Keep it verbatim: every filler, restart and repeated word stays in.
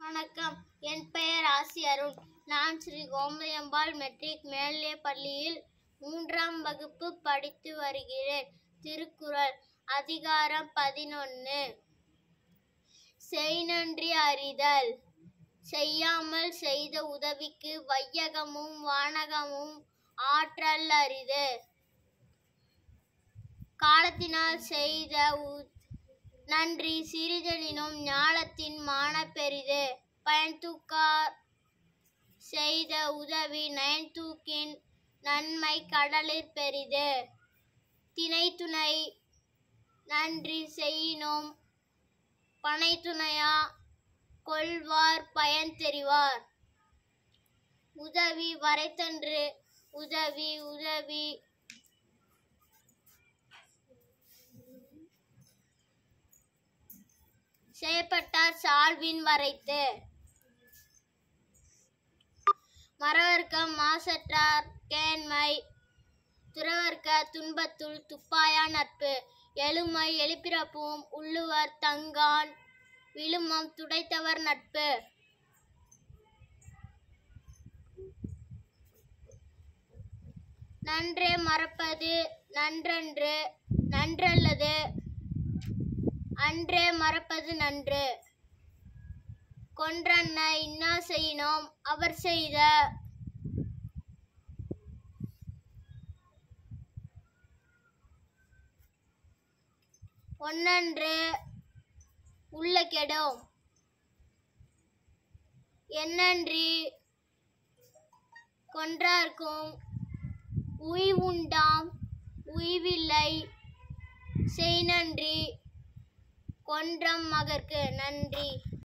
வணக்கம். என் பெயர் ஆசி அருண். நான் ஸ்ரீ கோமதியம்பாள் மெட்ரிக் மேல்நிலைப் பள்ளியில் மூன்றாம் வகுப்பு படித்து வருகிறேன். திருக்குறள் அதிகாரம் பதினொன்று. செய்நன்றி அறிதல். செய்யாமல் செய்த உதவிக்கு வையகமும் வானகமும் ஆற்றல் அரிது. காலத்தினால் செய்த நன்றி சிறிதெனினும் ஞாலத்தின் மாணப் பெரிது. பயன்தூக்கார் செய்த உதவி நயன்தூக்கின் நன்மை கடலிற் பெரிது. தினைத்துணை நன்றி செய்யினும் பனைத்துணையா கொள்வார் பயன் தெரிவார். உதவி வரைத்தன்று உதவி உதவி செய்யப்பட்டார் சால்வின் வரைத்து. மறவர்க்கம் மாசற்றார் கேண்மை துறவர்க்க துன்பத்துள் துப்பாயா நட்பு. எழுமை எழுப்பிறப்பும் உள்ளுவர் தங்கான் விழுமம் துடைத்தவர் நட்பு. நன்றே மறப்பது நன்றன்று நன்றல்லது அன்றே மறப்பது நன்று. கொன்றன்ன இன்னா செய்யினோம் அவர் செய்த ஒன்னன்று உள்ள கெடும். என்னன்றி கொன்றார்க்கும் உய்வுண்டாம் உய்வில்லை செய்நன்றி கொன்றம் மகற்கு. நன்றி.